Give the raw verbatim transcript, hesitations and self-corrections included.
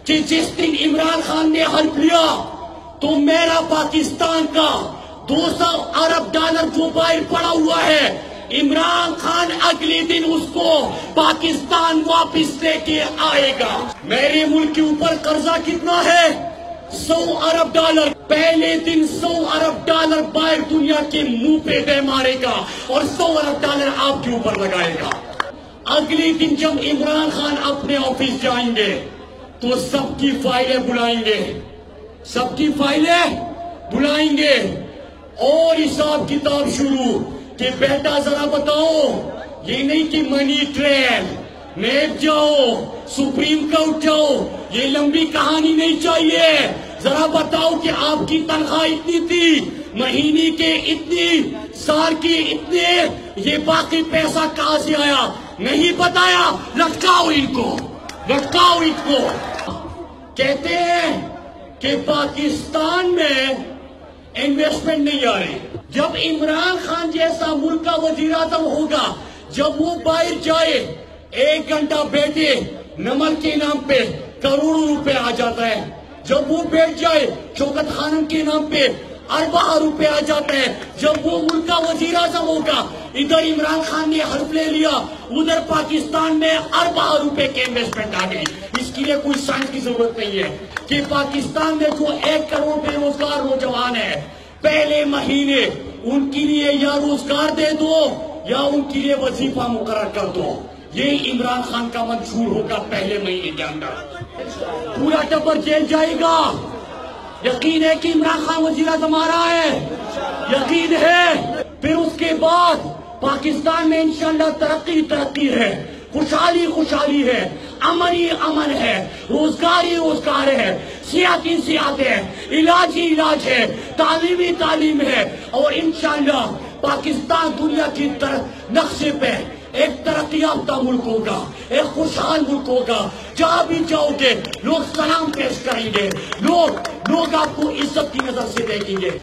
کہ جس دن عمران خان نے حلف لیا تو میرا پاکستان کا دو سو ارب ڈالر جو باہر پڑا ہوا ہے، عمران خان اگلے دن اس کو پاکستان واپس لے کے آئے گا۔ میرے ملک کے اوپر قرضہ کتنا ہے؟ سو ارب ڈالر۔ پہلے دن سو ارب ڈالر باہر دنیا کے منہ پہ دے مارے گا اور سو ارب ڈالر آپ کے اوپر لگائے گا۔ اگلے دن جب عمران خان اپنے آفس جائیں گے تو سب کی فائلیں بلائیں گے، سب کی فائلیں بلائیں گے اور حساب کتاب شروع کہ بیٹا ذرا بتاؤ، یہ نہیں کہ منی ٹرین، نیب جاؤ، سپریم کورٹ جاؤ، یہ لمبی کہانی نہیں چاہیے۔ ذرا بتاؤ کہ آپ کی تنخواہ اتنی تھی، مہینے کے اتنی، سال کی اتنے، یہ باقی پیسہ کہاں سے آیا؟ نہیں بتایا، لٹکاؤ ان کو، لٹکاؤ ان کو۔ کہتے ہیں کہ پاکستان میں انویسٹمنٹ نہیں آ رہی۔ جب عمران خان جیسا ملک کا وزیر اعظم ہوگا، جب وہ باہر جائے، ایک گھنٹہ بیٹھے، نمک کے نام پہ کروڑوں روپے آ جاتا ہے۔ جب وہ بیٹھ جائے، شوکت خانم کے نام پہ اربہ روپے آ جاتا ہے۔ جب وہ ملک کا وزیر اعظم ہوگا، ادھر عمران خان نے حلف لے لیا، ادھر پاکستان میں اربہ روپے کے انویسٹمنٹ آ گئی۔ اس کے لیے کوئی سائنس کی ضرورت نہیں ہے کہ پاکستان میں جو ایک کروڑ بے روزگار نوجوان ہے، پہلے مہینے ان کے لیے یا روزگار دے دو یا ان کے لیے وظیفہ مقرر کر دو۔ یہ عمران خان کا منشور ہوگا پہلے مہینے کے اندر۔ پورا ٹبر جیل جائے گا۔ یقین ہے کہ عمران خان وزیر اعظم آ رہا ہے، یقین ہے۔ پھر اس کے بعد پاکستان میں انشاءاللہ ترقی ترقی ہے، خوشحالی خوشحالی ہے، امن ہی امن ہے، روزگار ہی روزگار ہے، صحت ہی صحت ہے، علاج ہی علاج ہے، تعلیم ہی تعلیم ہے، اور انشاءاللہ پاکستان دنیا کی نقشے پہ ایک ترقی یافتہ ملک ہوگا، ایک خوشحال ملک ہوگا۔ جہاں بھی جاؤ گے لوگ سلام پیش کریں گے، لوگ لوگ آپ کو عزت کی نظر سے دیکھیں گے۔